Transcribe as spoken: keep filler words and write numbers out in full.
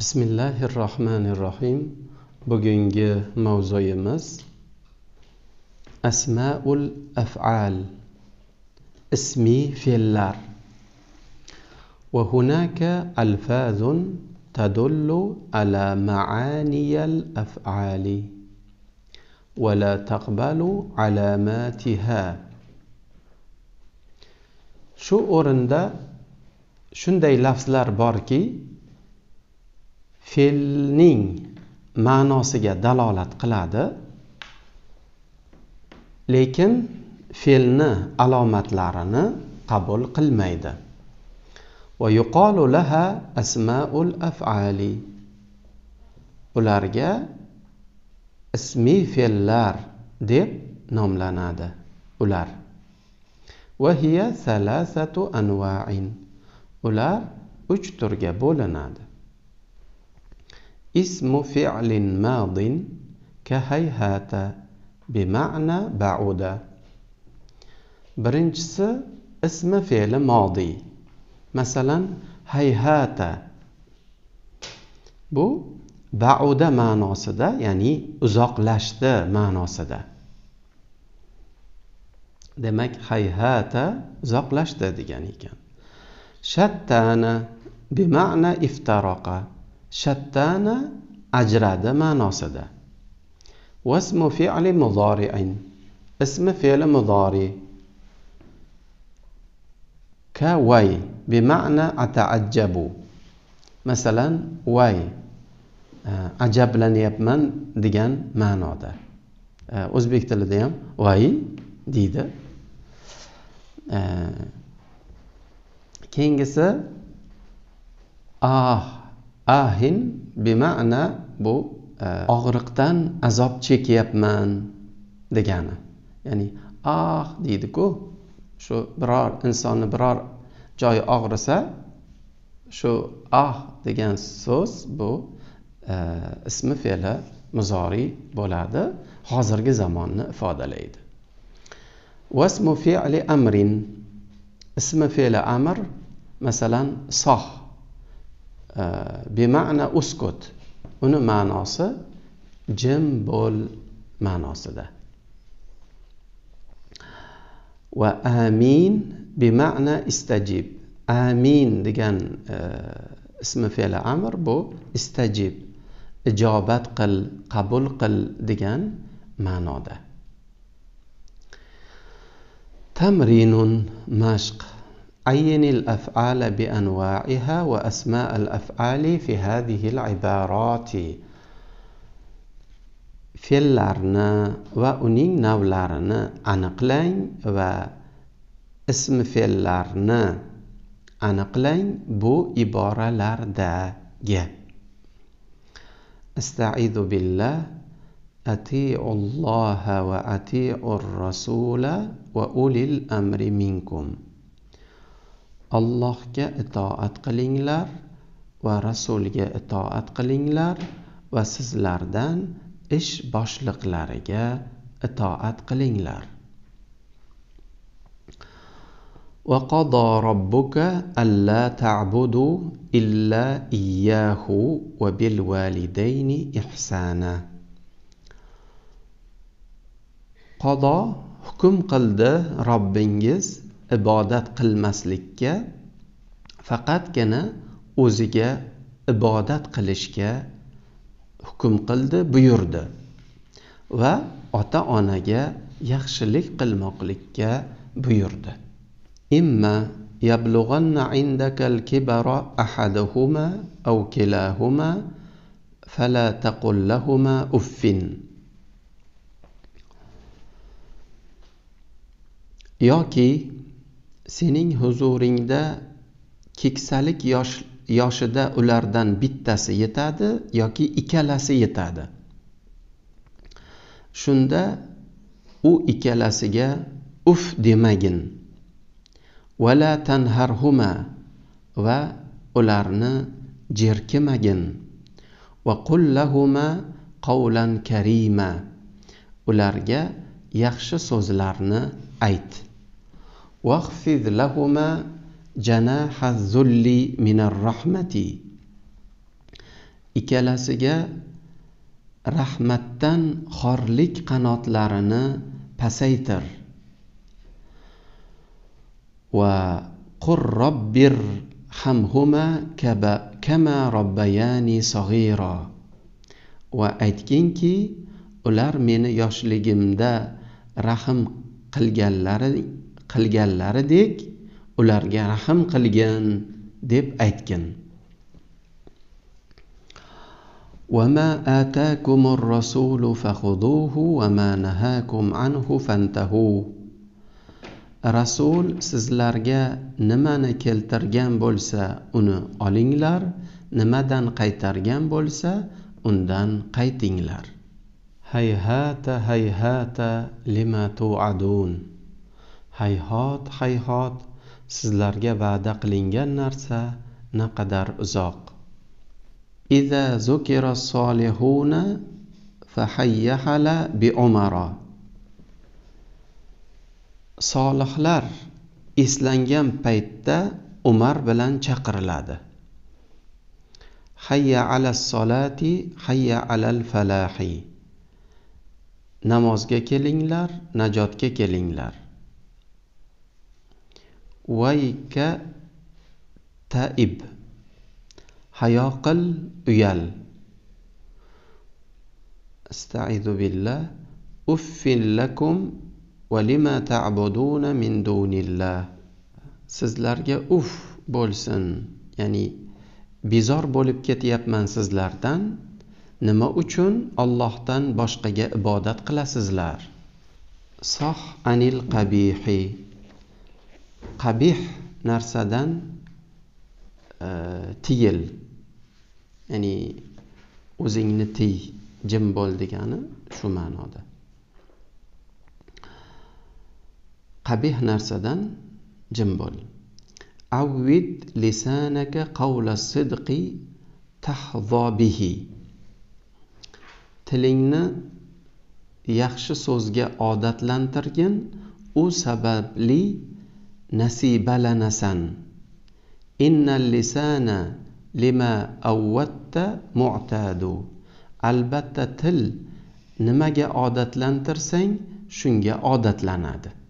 Bismillahirrohmanirrohim. Bugungi mavzuyimiz Asmaul af'al, ismi fe'llar. Wa hunaka alfazun tadullu ala ma'aniyal af'ali wa la taqbalu alamatiha. Shu o'rinda shunday lafzlar borki, fe'lning ma'nosiga dalolat qiladi, lekin fe'lni alomatlarini qabul qilmaydi. Va yuqalu laha asmaul af'ali. Ularga ismi fe'llar deb nomlanadi ular. Va hiya salasatu anwa'in. Ular uch turga bo'linadi. Ismu fi'lin madin ka hayhata bima'na ba'uda. Birinchisi ismi fe'li modi. Masalan, hayhata. Bu ba'uda ma'nosida, ya'ni uzoqlashdi ma'nosida. Demak, hayhata uzoqlashdi degan ekan. Shattana bima'na iftaraqa. Shattana ajradi ma'nosida. Wasmu fi'li mudari'in. Ismi fe'li mudari. Ka way bima'na ata'ajjabu. Masalan, way ajablanyapman degan ma'noda. O'zbek tilida ham way deydi. Keyingisi ah ahin bima'na bu og'riqdan azob chekyapman degani. Ya'ni ah deydi-ku, shu biror insonni biror joyi og'risa, shu ah degan so'z bu e, ismi fe'li muzori bo'ladi, hozirgi zamonni ifodalaydi. Wasmu fi'li amrin. Ismi fe'li amr, masalan, soh bima'na uskut. Uni ma'nosi jim bo'l ma'nosida. Va amin bima'na istajib. Amin degan e, ismi fe'li amr bu istajib, ijobat qil, qabul qil degan ma'noda. Tamrinun mashq. عين الأفعال بأنواعها وأسماء الأفعال في هذه العبارات. fe'llarni va uning navlarini aniqlang va ism fe'llarni aniqlang bu iboralardagi. Asta'idhu billah. Ati'ullaha va ati'ur rasula va ulil amri minkum. Allohga itoat qilinglar va rasulga itoat qilinglar va sizlardan ish boshliqlariga itoat qilinglar. Va qada robbuka alla ta'budu illa iyyahu va bil walidayni ihsana. Qado hukm qildi Robbingiz ibodat qilmaslikka, faqatgina o'ziga ibodat qilishga hukm qildi, buyurdi va ota-onaga yaxshilik qilmoqlikka buyurdi. Imma yablughanna indakal kibara ahaduhuma aw kilahuma fala taqul lahuma uffin. Yoki sening huzuringda keksalik yosh, yoshida ulardan bittasi yetadi yoki ikkalasi yetadi. Shunda u ikkalasiga uf demagin. Wala tanharhuma va ularni jerkimagin. Va qul lahuma qawlan karima. Ularga yaxshi so'zlarni ayt. Waqfid lahuma janaha zulli minar rahmati. ikkalasiga rahmatdan xorlik qanotlarini pasaytir. Va qur robbir hamhuma kama robbayani saghira. Va aytginki, ular meni yoshligimda rahm qilganlari qilganlaridek ularga rahm qilgin deb aytgin. وَمَا آتَاكُمُ الرَّسُولُ فَخُذُوهُ وَمَا نَهَاكُمْ عَنْهُ فَانْتَهُوا. Rasul sizlarga nimani keltirgan bo'lsa uni olinglar, nimadan qaytargan bo'lsa undan qaytinglar. Hayhata hayhata lima tu'adun. Hayhot hayhot sizlarga va'da qilingan narsa naqadar uzoq. Iza zukira solihuna fahayyahala bi umara. Solihlar eslangan paytda Umar bilan chaqiriladi. Hayya alas solati hayya alal falahi. Namozga kelinglar, najotga kelinglar. Vayka taib. Hayo qil, uyal. Astaizu billah. Uffin lakum va lima ta'buduna min dunillah. Sizlarga uf bo'lsin, ya'ni bezor bo'lib ketyapman sizlardan. Nima uchun Allohdan boshqaga ibodat qilasizlar? Soh anil qabihi. Qabih narsadan uh, tiyil. Ya'ni o'zingni tiy, jim bo'l degani shu ma'noda. Qabih narsadan jim bo'l. Awwid lisanaka qawla sidqi tahza bihi. Tilingni yaxshi so'zga odatlantirgin, u sababli nasibalanasan. Innal lisana lima awwatta mu'tadu. Albatta til nimaga odatlantirsang shunga odatlanadi.